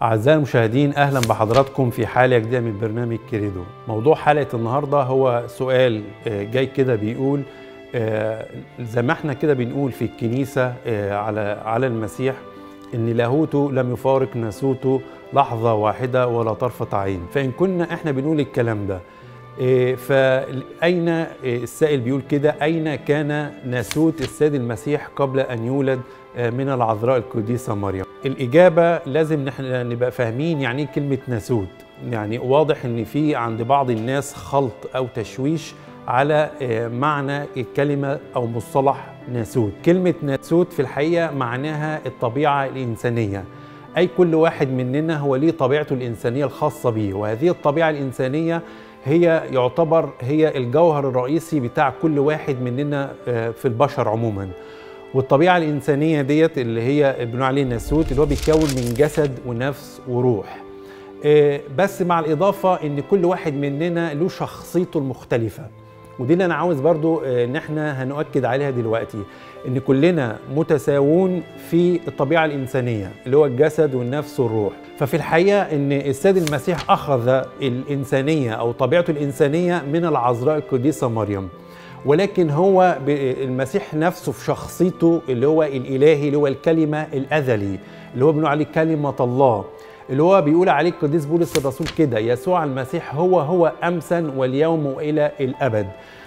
أعزائي المشاهدين، أهلا بحضراتكم في حلقة جديدة من برنامج كريدو. موضوع حلقة النهاردة هو سؤال جاي كده بيقول زي ما احنا كده بنقول في الكنيسة على المسيح إن لاهوته لم يفارق ناسوته لحظة واحدة ولا طرفة عين. فإن كنا احنا بنقول الكلام ده فأين السائل بيقول كده أين كان ناسوت السيد المسيح قبل أن يولد من العذراء القديسة مريم؟ الإجابة لازم نحن نبقى فاهمين يعني ايه كلمة ناسوت. يعني واضح إن في عند بعض الناس خلط أو تشويش على معنى الكلمة أو مصطلح ناسوت. كلمة ناسوت في الحقيقة معناها الطبيعة الإنسانية، أي كل واحد مننا هو ليه طبيعته الإنسانية الخاصة به، وهذه الطبيعة الإنسانية هي يعتبر هي الجوهر الرئيسي بتاع كل واحد مننا في البشر عموما. والطبيعة الإنسانية ديت اللي هي بنقول عليه الناسوت اللي هو بيتكون من جسد ونفس وروح، بس مع الإضافة إن كل واحد مننا له شخصيته المختلفة. ودي اللي أنا عاوز برضو إن احنا هنؤكد عليها دلوقتي، إن كلنا متساوون في الطبيعة الإنسانية اللي هو الجسد والنفس والروح. ففي الحقيقة إن السيد المسيح أخذ الإنسانية أو طبيعته الإنسانية من العذراء القديسة مريم، ولكن هو المسيح نفسه في شخصيته اللي هو الإلهي اللي هو الكلمة الأزلي اللي هو بنقول عليه كلمة الله، اللي هو بيقول عليه القديس بولس الرسول كده: يسوع المسيح هو أمسا واليوم وإلى الأبد.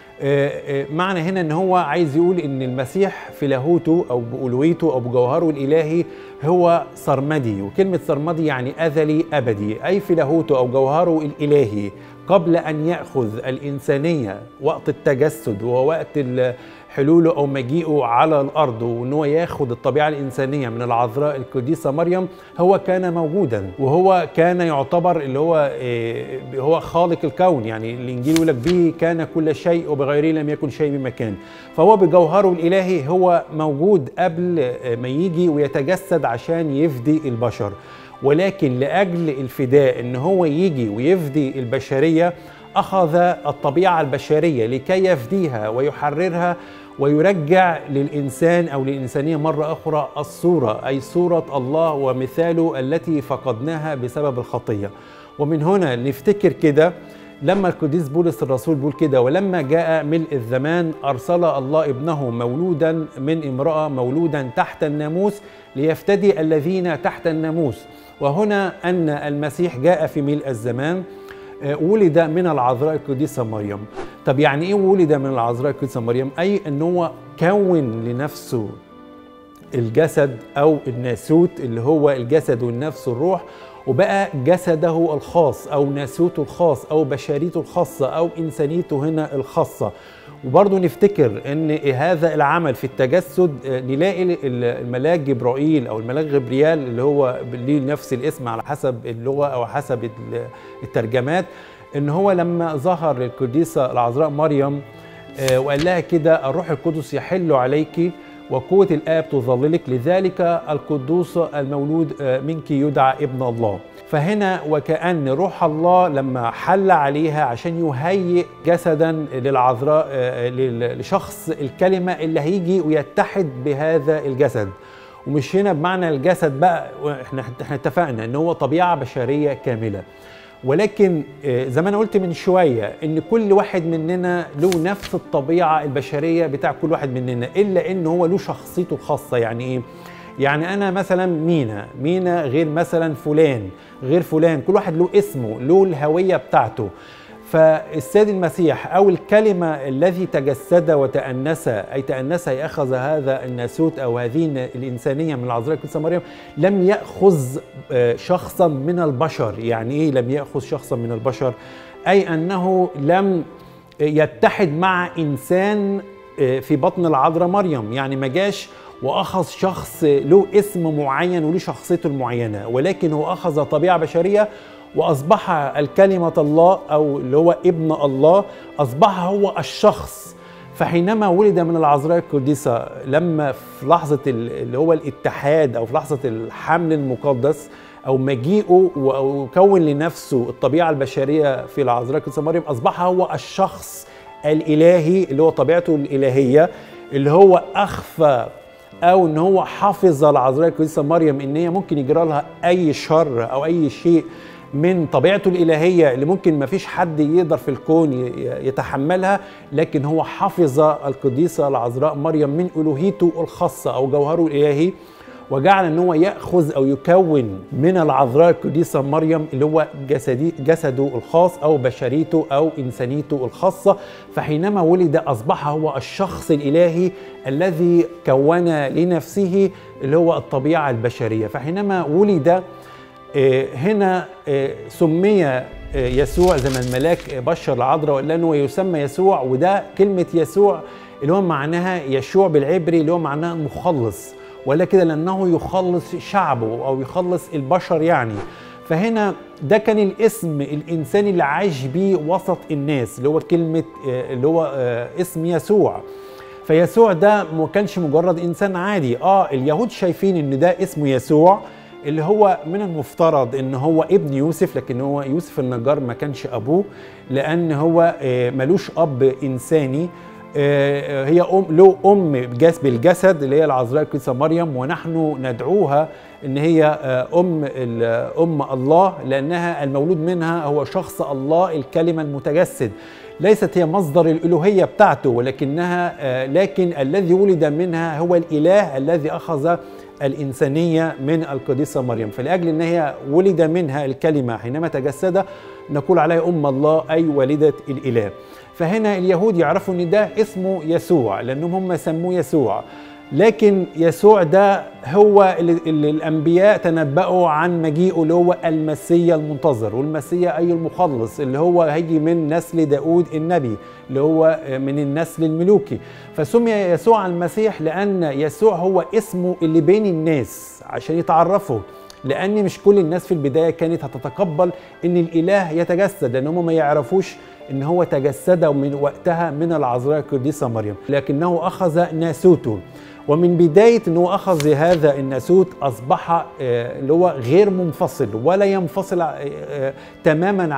معنى هنا ان هو عايز يقول ان المسيح في لاهوته او بألوهيته او بجوهره الالهي هو سرمدي، وكلمه سرمدي يعني ازلي ابدي، اي في لاهوته او جوهره الالهي قبل ان ياخذ الانسانيه وقت التجسد ووقت حلوله او مجيئه على الارض، وان هو ياخد الطبيعه الانسانيه من العذراء القديسه مريم. هو كان موجودا وهو كان يعتبر اللي هو خالق الكون. يعني الانجيل يقول لك به كان كل شيء وبغيره لم يكن شيء بمكان. فهو بجوهره الالهي هو موجود قبل ما يجي ويتجسد عشان يفدي البشر، ولكن لاجل الفداء ان هو يجي ويفدي البشريه اخذ الطبيعه البشريه لكي يفديها ويحررها ويرجع للإنسان أو للإنسانية مرة أخرى الصورة، أي صورة الله ومثاله التي فقدناها بسبب الخطية. ومن هنا نفتكر كده لما القديس بولس الرسول بيقول كده: ولما جاء ملء الزمان أرسل الله ابنه مولودا من امرأة مولودا تحت الناموس ليفتدي الذين تحت الناموس. وهنا أن المسيح جاء في ملء الزمان، ولد من العذراء القديسة مريم. طب يعني ايه ولد من العذراء القديسة مريم؟ اي ان هو كون لنفسه الجسد او الناسوت اللي هو الجسد والنفس والروح، وبقى جسده الخاص او ناسوته الخاص او بشريته الخاصة او انسانيته هنا الخاصة. وبرضه نفتكر ان هذا العمل في التجسد نلاقي الملاك جبرائيل او الملاك غبريال اللي هو ليه نفس الاسم على حسب اللغه او حسب الترجمات، ان هو لما ظهر للقديسه العذراء مريم وقال لها كده: الروح القدس يحل عليك وقوه الاب تظللك، لذلك القدوس المولود منك يدعى ابن الله. فهنا وكأن روح الله لما حل عليها عشان يهيئ جسدا للعذراء لشخص الكلمة اللي هيجي ويتحد بهذا الجسد. ومش هنا بمعنى الجسد بقى، احنا اتفقنا ان هو طبيعة بشرية كاملة، ولكن زي ما انا قلت من شوية ان كل واحد مننا له نفس الطبيعة البشرية بتاع كل واحد مننا، الا ان هو له شخصيته الخاصة. يعني ايه؟ يعني أنا مثلا مينا غير مثلا فلان غير فلان، كل واحد له اسمه، له الهوية بتاعته. فالسيد المسيح أو الكلمة الذي تجسد وتأنس، أي تأنس أي أخذ هذا الناسوت أو هذه الإنسانية من العذراء القديسة مريم، لم يأخذ شخصا من البشر. يعني إيه لم يأخذ شخصا من البشر؟ أي أنه لم يتحد مع إنسان في بطن العذراء مريم. يعني ما جاش وأخذ شخص له اسم معين وله شخصيته المعينة، ولكن هو أخذ طبيعة بشرية وأصبح الكلمة الله أو اللي هو ابن الله، أصبح هو الشخص. فحينما ولد من العذراء القديسة، لما في لحظة اللي هو الاتحاد أو في لحظة الحمل المقدس أو مجيئه وكون لنفسه الطبيعة البشرية في العذراء القديسة مريم، أصبح هو الشخص الإلهي اللي هو طبيعته الإلهية، اللي هو أخفى او ان هو حافظ العذراء القديسه مريم ان هي ممكن يجرى لها اي شر او اي شيء من طبيعته الالهيه اللي ممكن ما فيش حد يقدر في الكون يتحملها، لكن هو حفظ القديسه العذراء مريم من الوهيته الخاصه او جوهره الالهي، وجعل ان هو ياخذ او يكون من العذراء القديسه مريم اللي هو جسده الخاص او بشريته او انسانيته الخاصه. فحينما ولد اصبح هو الشخص الالهي الذي كون لنفسه اللي هو الطبيعه البشريه. فحينما ولد هنا سمي يسوع زي ما الملاك بشر العذراء وقال انه يسمى يسوع، وده كلمه يسوع اللي هو معناها يشوع بالعبري اللي هو معناها مخلص، ولا كده لأنه يخلص شعبه أو يخلص البشر يعني. فهنا ده كان الاسم الإنساني اللي عاش بيه وسط الناس اللي هو كلمة اللي هو اسم يسوع. فيسوع ده ما كانش مجرد إنسان عادي. اليهود شايفين إن ده اسمه يسوع اللي هو من المفترض إن هو ابن يوسف، لكن هو يوسف النجار ما كانش أبوه لأن هو ملوش أب إنساني. هي له بالجسد اللي هي العذراء القديسه مريم، ونحن ندعوها ان هي ام الله لانها المولود منها هو شخص الله الكلمه المتجسد. ليست هي مصدر الالوهيه بتاعته لكن الذي ولد منها هو الاله الذي اخذ الانسانيه من القديسه مريم. فلاجل ان هي ولد منها الكلمه حينما تجسد نقول عليها ام الله اي والده الاله. فهنا اليهود يعرفوا ان ده اسمه يسوع لانهم هم سموه يسوع، لكن يسوع ده هو اللي الانبياء تنبأوا عن مجيئه اللي هو المسيا المنتظر، والمسيا اي المخلص اللي هو هيجي من نسل داود النبي اللي هو من النسل الملوكي. فسمي يسوع المسيح لان يسوع هو اسمه اللي بين الناس عشان يتعرفوا، لان مش كل الناس في البدايه كانت هتتقبل ان الاله يتجسد لانهم ما يعرفوش ان هو تجسد من وقتها من العذراء القديسه مريم، لكنه اخذ ناسوته. ومن بدايه انه اخذ هذا الناسوت اصبح اللي هو غير منفصل ولا ينفصل تماما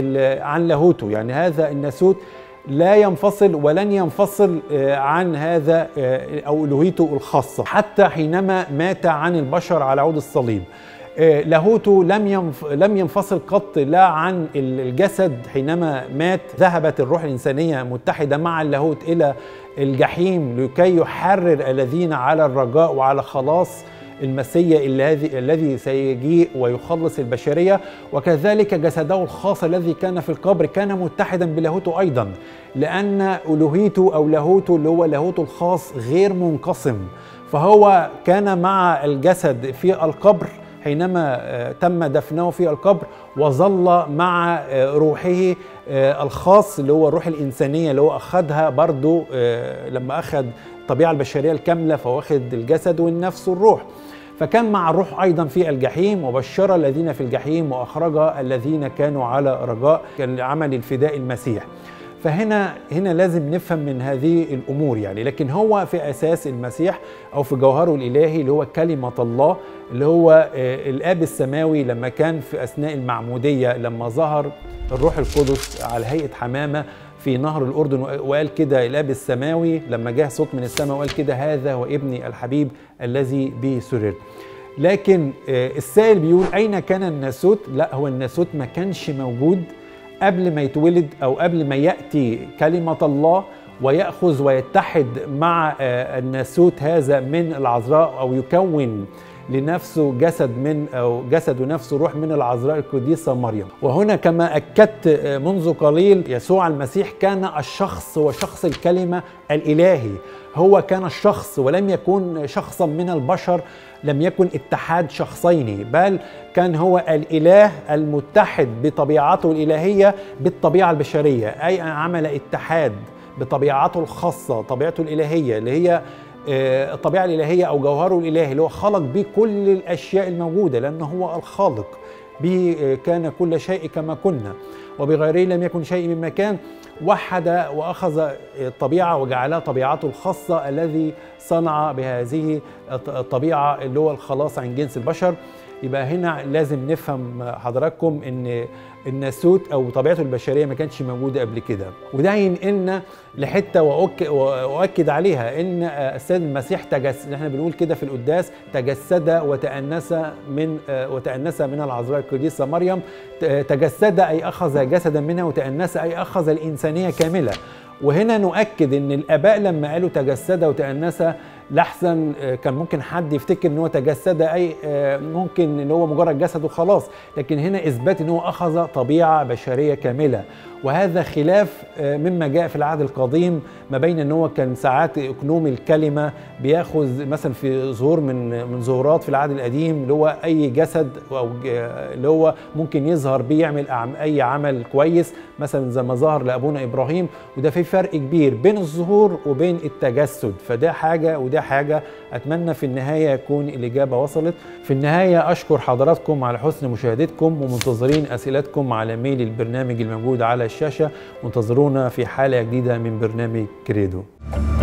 عن لاهوته. يعني هذا الناسوت لا ينفصل ولن ينفصل عن هذا او الوهيته الخاصه حتى حينما مات عن البشر على عود الصليب. لاهوته لم ينفصل قط لا عن الجسد. حينما مات ذهبت الروح الإنسانية متحدة مع اللاهوت إلى الجحيم لكي يحرر الذين على الرجاء وعلى خلاص المسيا الذي سيجيء ويخلص البشرية. وكذلك جسده الخاص الذي كان في القبر كان متحدا بلاهوته أيضا، لأن ألوهيته أو لاهوته اللي هو لاهوته الخاص غير منقسم. فهو كان مع الجسد في القبر حينما تم دفنه في القبر، وظل مع روحه الخاص اللي هو الروح الإنسانية اللي هو أخذها برضو لما أخذ الطبيعة البشرية الكاملة، فواخد الجسد والنفس والروح. فكان مع الروح أيضا في الجحيم وبشر الذين في الجحيم وأخرج الذين كانوا على رجاء، كان عمل الفداء المسيح. فهنا لازم نفهم من هذه الأمور يعني. لكن هو في أساس المسيح أو في جوهره الإلهي اللي هو كلمة الله اللي هو الآب السماوي، لما كان في أثناء المعمودية لما ظهر الروح القدس على هيئة حمامة في نهر الأردن وقال كده الآب السماوي لما جه صوت من السماء وقال كده هذا هو ابني الحبيب الذي به سررت. لكن السائل بيقول أين كان الناسوت؟ لا، هو الناسوت ما كانش موجود قبل ما يتولد أو قبل ما يأتي كلمة الله ويأخذ ويتحد مع الناسوت هذا من العذراء أو يكون لنفسه جسد ونفسه روح من العذراء القديسة مريم. وهنا كما أكدت منذ قليل يسوع المسيح كان الشخص وشخص الكلمة الإلهي. هو كان الشخص ولم يكن شخصا من البشر، لم يكن اتحاد شخصين، بل كان هو الإله المتحد بطبيعته الإلهية بالطبيعة البشرية، أي عمل اتحاد بطبيعته الخاصة طبيعته الإلهية اللي هي الطبيعة الإلهية أو جوهره الإلهي اللي هو خلق به كل الأشياء الموجودة، لأنه هو الخالق. به كان كل شيء كما كنا وبغيره لم يكن شيء مما كان. وحد وأخذ الطبيعة وجعلها طبيعته الخاصة الذي صنع بهذه الطبيعة اللي هو الخلاص عن جنس البشر. يبقى هنا لازم نفهم حضراتكم ان الناسوت او طبيعته البشريه ما كانتش موجوده قبل كده. وده هينقلنا لحته واؤكد عليها ان السيد المسيح تجسد، احنا بنقول كده في القداس تجسد وتأنس من العذراء القديسه مريم. تجسد اي اخذ جسدا منها، وتأنس اي اخذ الانسانيه كامله. وهنا نؤكد ان الاباء لما قالوا تجسد وتأنس لحسن كان ممكن حد يفتكر ان هو تجسد اي ممكن ان هو مجرد جسد وخلاص، لكن هنا اثبات ان هو اخذ طبيعه بشريه كامله. وهذا خلاف مما جاء في العهد القديم ما بين ان هو كان ساعات اقنوم الكلمه بياخذ مثلا في ظهور من ظهورات في العهد القديم اللي هو اي جسد او اللي هو ممكن يظهر بيه يعمل اي عمل كويس، مثلا زي ما ظهر لابونا ابراهيم. وده في فرق كبير بين الظهور وبين التجسد، فده حاجه وده حاجه. اتمنى في النهايه يكون الاجابه وصلت. في النهايه اشكر حضراتكم على حسن مشاهدتكم، ومنتظرين اسئلتكم على ميل البرنامج الموجود على الشاشه. وانتظرونا في حلقه جديده من برنامج كريدو.